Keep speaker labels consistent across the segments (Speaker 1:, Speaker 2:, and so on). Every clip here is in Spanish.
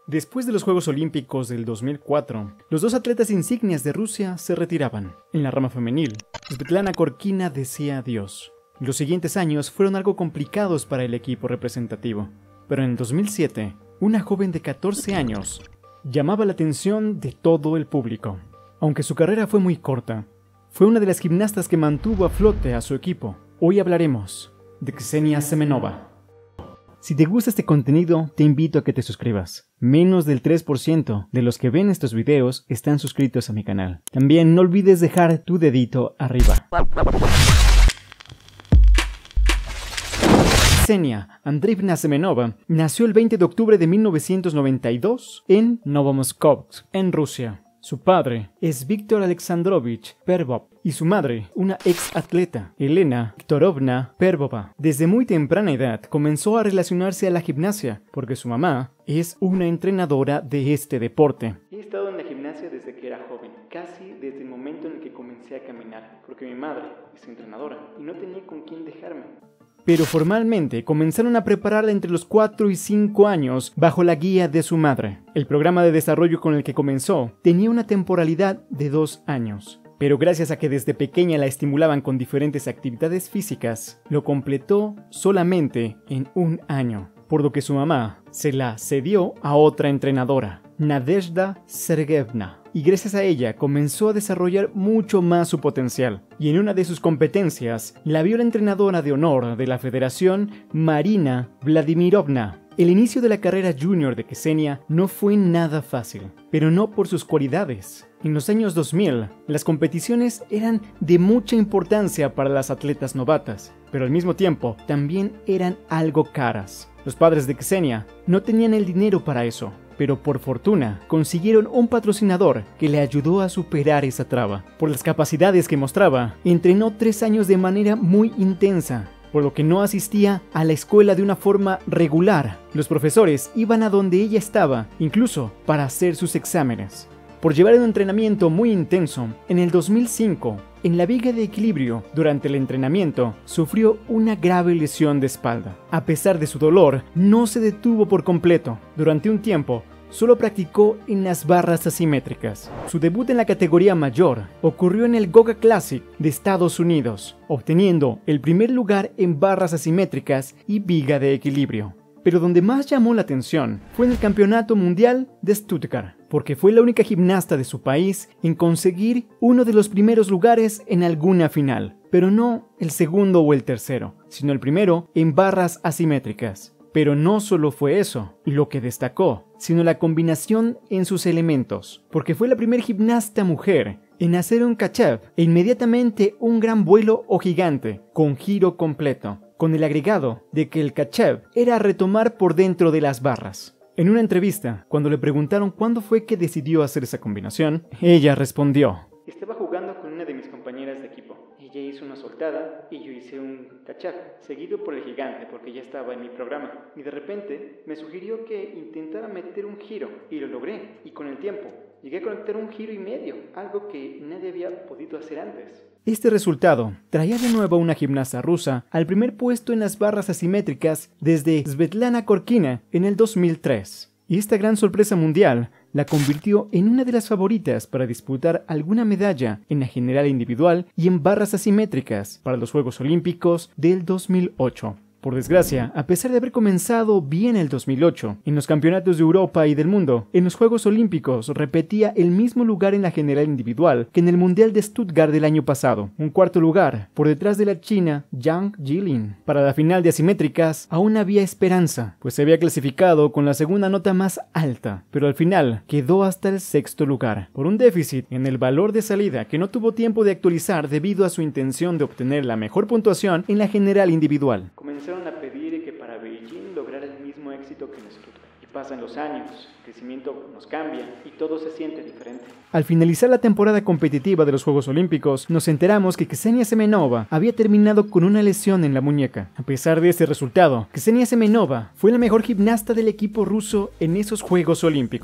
Speaker 1: Después de los Juegos Olímpicos del 2004, los dos atletas insignias de Rusia se retiraban. En la rama femenil, Svetlana Korkina decía adiós. Los siguientes años fueron algo complicados para el equipo representativo, pero en el 2007, una joven de 14 años llamaba la atención de todo el público. Aunque su carrera fue muy corta, fue una de las gimnastas que mantuvo a flote a su equipo. Hoy hablaremos de Ksenia Semenova. Si te gusta este contenido, te invito a que te suscribas. Menos del 3% de los que ven estos videos están suscritos a mi canal. También no olvides dejar tu dedito arriba. Ksenia Andreevna Semenova nació el 20 de octubre de 1992 en Novomoskovsk, en Rusia. Su padre es Viktor Alexandrovich Perbov y su madre, una ex atleta, Elena Viktorovna Perbova. Desde muy temprana edad comenzó a relacionarse a la gimnasia porque su mamá es una entrenadora de este deporte. He estado en la gimnasia desde que era joven, casi desde el momento en el que comencé a caminar, porque mi madre es entrenadora y no tenía con quién dejarme. Pero formalmente comenzaron a prepararla entre los 4 y 5 años bajo la guía de su madre. El programa de desarrollo con el que comenzó tenía una temporalidad de 2 años. Pero gracias a que desde pequeña la estimulaban con diferentes actividades físicas, lo completó solamente en 1 año, por lo que su mamá se la cedió a otra entrenadora, Nadezhda Sergeyevna. Y gracias a ella comenzó a desarrollar mucho más su potencial. Y en una de sus competencias la vio la entrenadora de honor de la federación, Marina Vladimirovna. El inicio de la carrera junior de Ksenia no fue nada fácil, pero no por sus cualidades. En los años 2000, las competiciones eran de mucha importancia para las atletas novatas, pero al mismo tiempo también eran algo caras. Los padres de Ksenia no tenían el dinero para eso, pero por fortuna consiguieron un patrocinador que le ayudó a superar esa traba. Por las capacidades que mostraba, entrenó 3 años de manera muy intensa, por lo que no asistía a la escuela de una forma regular. Los profesores iban a donde ella estaba, incluso para hacer sus exámenes. Por llevar un entrenamiento muy intenso, en el 2005, en la viga de equilibrio, durante el entrenamiento, sufrió una grave lesión de espalda. A pesar de su dolor, no se detuvo por completo. Durante un tiempo, solo practicó en las barras asimétricas. Su debut en la categoría mayor ocurrió en el Goga Classic de Estados Unidos, obteniendo el primer lugar en barras asimétricas y viga de equilibrio. Pero donde más llamó la atención fue en el Campeonato Mundial de Stuttgart, porque fue la única gimnasta de su país en conseguir uno de los primeros lugares en alguna final, pero no el segundo o el tercero, sino el primero en barras asimétricas. Pero no solo fue eso lo que destacó, sino la combinación en sus elementos, porque fue la primera gimnasta mujer en hacer un kachev e inmediatamente un gran vuelo o gigante con giro completo, con el agregado de que el kachev era retomar por dentro de las barras. En una entrevista, cuando le preguntaron cuándo fue que decidió hacer esa combinación, ella respondió: estaba jugando con una de mis compañeras de equipo. Ella hizo una soltada y yo hice un kachev, seguido por el gigante porque ya estaba en mi programa. Y de repente me sugirió que intentara meter un giro y lo logré. Y con el tiempo llegué a conectar 1,5 giros, algo que nadie había podido hacer antes. Este resultado traía de nuevo a una gimnasta rusa al primer puesto en las barras asimétricas desde Svetlana Korkina en el 2003. Y esta gran sorpresa mundial la convirtió en una de las favoritas para disputar alguna medalla en la general individual y en barras asimétricas para los Juegos Olímpicos del 2008. Por desgracia, a pesar de haber comenzado bien el 2008, en los campeonatos de Europa y del mundo, en los Juegos Olímpicos repetía el mismo lugar en la general individual que en el Mundial de Stuttgart del año pasado, un 4º lugar, por detrás de la china Yang Jilin. Para la final de asimétricas aún había esperanza, pues se había clasificado con la segunda nota más alta, pero al final quedó hasta el 6º lugar, por un déficit en el valor de salida que no tuvo tiempo de actualizar debido a su intención de obtener la mejor puntuación en la general individual. Comenzaron a pedir que para Beijing lograra el mismo éxito que en Stuttgart. Y pasan los años, el crecimiento nos cambia y todo se siente diferente. Al finalizar la temporada competitiva de los Juegos Olímpicos, nos enteramos que Ksenia Semenova había terminado con una lesión en la muñeca. A pesar de ese resultado, Ksenia Semenova fue la mejor gimnasta del equipo ruso en esos Juegos Olímpicos.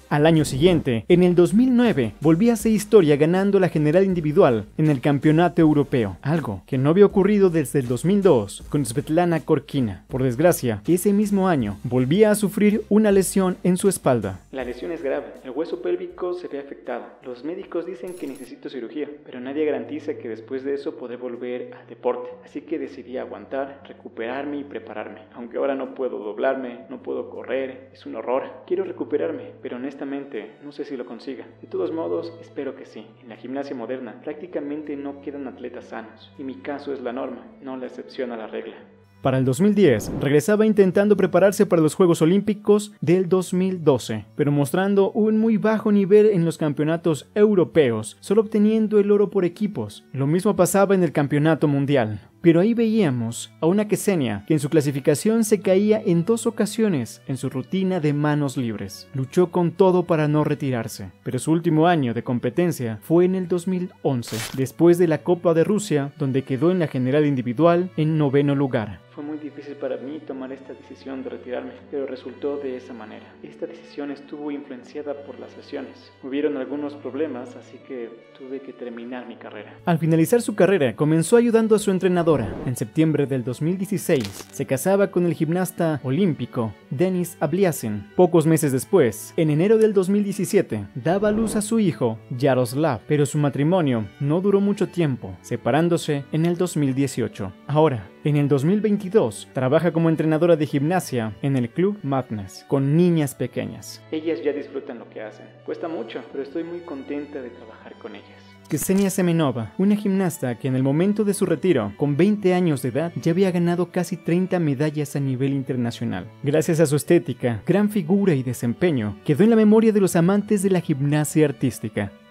Speaker 1: Al año siguiente, en el 2009, volvía a hacer historia ganando la general individual en el campeonato europeo, algo que no había ocurrido desde el 2002 con Svetlana Korkina. Por desgracia, ese mismo año volvía a sufrir una lesión en su espalda. La lesión es grave, el hueso pélvico se ve afectado. Los médicos dicen que necesito cirugía, pero nadie garantiza que después de eso podré volver al deporte. Así que decidí aguantar, recuperarme y prepararme. Aunque ahora no puedo doblarme, no puedo correr, es un horror. Quiero recuperarme, pero honestamente no sé si lo consiga. De todos modos, espero que sí. En la gimnasia moderna prácticamente no quedan atletas sanos, y mi caso es la norma, no la excepción a la regla. Para el 2010, regresaba intentando prepararse para los Juegos Olímpicos del 2012, pero mostrando un muy bajo nivel en los campeonatos europeos, solo obteniendo el oro por equipos. Lo mismo pasaba en el campeonato mundial. Pero ahí veíamos a una Ksenia que en su clasificación se caía en 2 ocasiones en su rutina de manos libres. Luchó con todo para no retirarse, pero su último año de competencia fue en el 2011, después de la Copa de Rusia, donde quedó en la general individual en 9º lugar. Fue muy difícil para mí tomar esta decisión de retirarme, pero resultó de esa manera. Esta decisión estuvo influenciada por las lesiones. Hubieron algunos problemas, así que tuve que terminar mi carrera. Al finalizar su carrera, comenzó ayudando a su entrenadora. En septiembre del 2016, se casaba con el gimnasta olímpico Denis Abliasin. Pocos meses después, en enero del 2017, daba a luz a su hijo, Yaroslav, pero su matrimonio no duró mucho tiempo, separándose en el 2018. Ahora, en el 2022, trabaja como entrenadora de gimnasia en el Club Madness, con niñas pequeñas. Ellas ya disfrutan lo que hacen. Cuesta mucho, pero estoy muy contenta de trabajar con ellas. Ksenia Semenova, una gimnasta que en el momento de su retiro, con 20 años de edad, ya había ganado casi 30 medallas a nivel internacional. Gracias a su estética, gran figura y desempeño, quedó en la memoria de los amantes de la gimnasia artística.